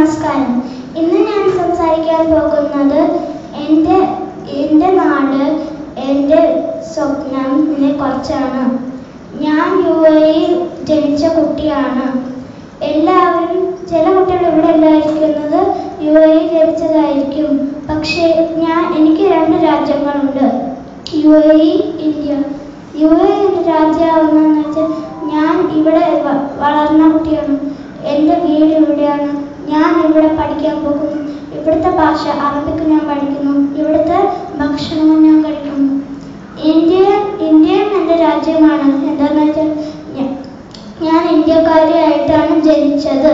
നമസ്കാരം. ഇന്ന് ഞാൻ സംസാരിക്കാൻ പോകുന്നത് എൻ്റെ നാട്, എൻ്റെ സ്വപ്നത്തിനെ കുറിച്ചാണ്. ഞാൻ യുഎഇയിൽ ജനിച്ച കുട്ടിയാണ്. എല്ലാവരും, ചില കുട്ടികൾ ഇവിടെ എല്ലായിരിക്കുന്നത് യുഎഇയിൽ ജനിച്ചതായിരിക്കും. പക്ഷേ എനിക്ക് 2 രാജ്യങ്ങളുണ്ട്, യുഎഇ, ഇന്ത്യ. യുഎഇ രാജ്യമാവുന്നതെന്ന് വെച്ചാൽ ഞാൻ ഇവിടെ വളർന്ന കുട്ടിയാണ്. എൻ്റെ വീട് ഇവിടെയാണ്. ഞാൻ ഇവിടെ പഠിക്കാൻ പോകുന്നു. ഇവിടുത്തെ ഭാഷ അറബിക്ക് ഞാൻ പഠിക്കുന്നു. ഇവിടുത്തെ ഭക്ഷണവും ഞാൻ കഴിക്കുന്നു. ഇന്ത്യയും എൻ്റെ രാജ്യമാണ്. എന്താണെന്ന് വെച്ചാൽ ഞാൻ ഇന്ത്യക്കാരിയായിട്ടാണ് ജനിച്ചത്.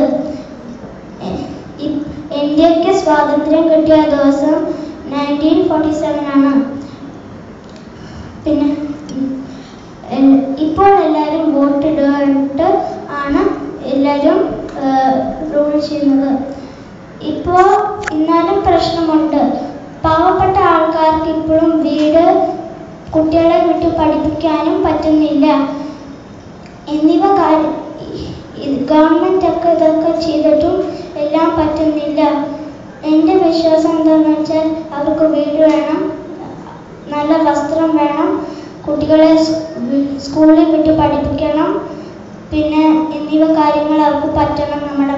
ഇന്ത്യക്ക് സ്വാതന്ത്ര്യം കിട്ടിയ ദിവസം 1947 ആണ്. പിന്നെ ഇപ്പോൾ എല്ലാവരും വോട്ടിട്ട് ആണ് എല്ലാവരും റൂൾ ചെയ്യുന്നത്. എന്നാലും പ്രശ്നമുണ്ട്. പാവപ്പെട്ട ആൾക്കാർക്ക് ഇപ്പോഴും വീട്, കുട്ടികളെ വിട്ട് പഠിപ്പിക്കാനും പറ്റുന്നില്ല. ഗവൺമെൻറ് ഒക്കെ ഇതൊക്കെ ചെയ്തിട്ടും എല്ലാം പറ്റുന്നില്ല. എൻ്റെ വിശ്വാസം എന്താണെന്ന് വെച്ചാൽ അവർക്ക് വീട് വേണം, നല്ല വസ്ത്രം വേണം, കുട്ടികളെ സ്കൂളിൽ വിട്ട് പഠിപ്പിക്കണം, പിന്നെ കാര്യങ്ങൾ അവർക്ക് പറ്റണം നമ്മുടെ